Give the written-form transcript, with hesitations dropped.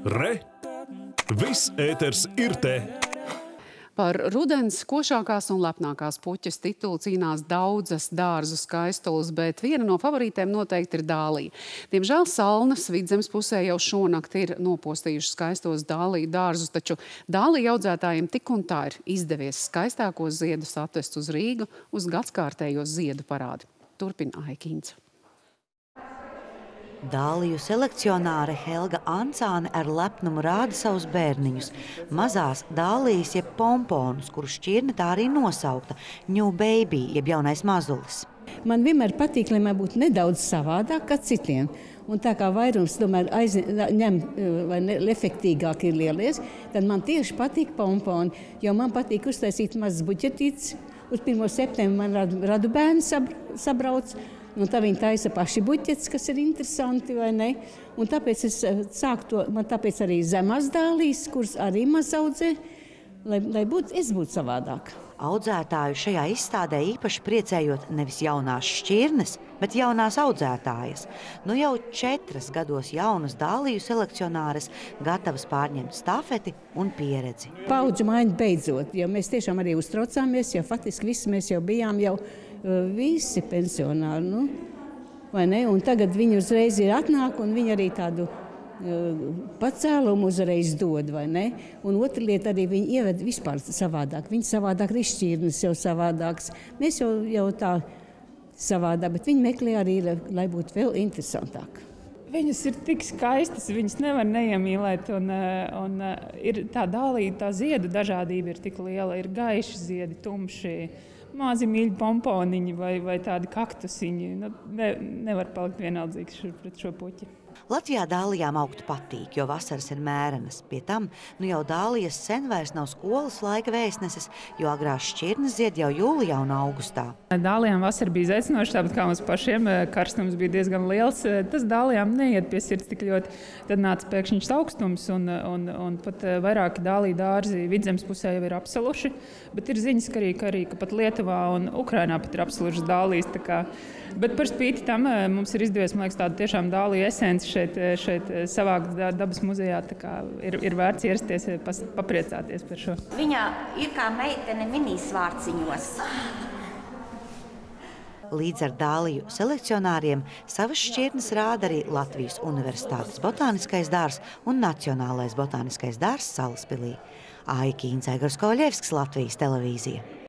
Re! Viss ēters ir te! Par rudens košākās un lepnākās puķes titulu cīnās daudzas dārzu skaistules, bet viena no favorītēm noteikti ir dālija. Diemžēl Salnas Vidzemes pusē jau šonakt ir nopostījuši skaistos dāliju dārzus, taču dāliju audzētājiem tik un tā ir izdevies skaistākos ziedus atvest uz Rīgu uz gadskārtējo ziedu parādi. Turpina Aikīns. Dāliju selekcionāre Helga Ancāne ar lepnumu rāda savus bērniņus. Mazās dālijas jeb pomponus, kuru šķirne tā arī nosaukta – New Baby, jeb jaunais mazulis. Man vienmēr patīk, lai man būtu nedaudz savādāk kā citiem. Un tā kā vairums tomēr ņem vai efektīgāk ir lielies, tad man tieši patīk pomponi, jo man patīk uztaisīt mazas buķetītes. Uz 1. septembra man radu bērni sabrauc. Un tā viņi taisa paši buķetes, kas ir interesanti, vai ne? Un tāpēc es sāku to, man tāpēc arī zemās dālijas, kuras arī maz audzē, lai es būtu savādāk. Audzētāju šajā izstādē īpaši priecējot nevis jaunās šķirnes, bet jaunās audzētājas. Nu jau 4 gados jaunas dāliju selekcionāres gatavas pārņemt stafeti un pieredzi. Paudžu maiņa beidzot, jo mēs tiešām arī uztraucāmies, jo faktiski visi mēs jau bijām visi pensionāri, vai ne? Un tagad viņi uzreiz ir atnāk un viņi arī tādu pacēlumu uzreiz dod, vai ne? Un otra lieta arī viņi ieved vispār savādāk. Viņi savādāk ir šķirnes jau savādāks. Mēs jau tā savādāk, bet viņi meklē arī, lai būtu vēl interesantāk. Viņas ir tik skaistas, viņas nevar neiemīlēt. Un ir tā dālija, tā ziedu dažādība ir tik liela. Ir gaiši ziedi, tumši, mazi mīļi pomponiņi vai tādi kaktusiņi. Nevar palikt vienaldzīgs pret šo puķi. Latvijā dālijām augt patīk, jo vasaras ir mērenas. Pie tam jau dālijas sen vairs nav skolas laika vēstneses, jo agrās šķirnes zied jau jūlijā un augustā. Dālijām vasara bija izaicinoša, tāpat kā mums pašiem karstums bija diezgan liels. Tas dālijām neiet pie sirds tik ļoti. Tad nāca pēkšņs augstums un pat vairāki dāliju dārzi Vidzemes pusē jau ir apsaluši. Bet ir ziņas, ka pat Lietuvā un Ukrainā pat ir apsalušas dālijas. Bet par spīti tam mums ir izdevies, man liekas, tādu tiešām dāliju esenci šeit savākt dabas muzejā. Ir vērts ierasties, papriecāties par šo. Viņa ir kā meitene minisvārciņos. Līdz ar dāliju selekcionāriem savas šķirnes rāda arī Latvijas Universitātes botāniskais dārzs un Nacionālais botāniskais dārzs Salaspilī. Aikīns, Aigars Kovaļevskis, Latvijas televīzija.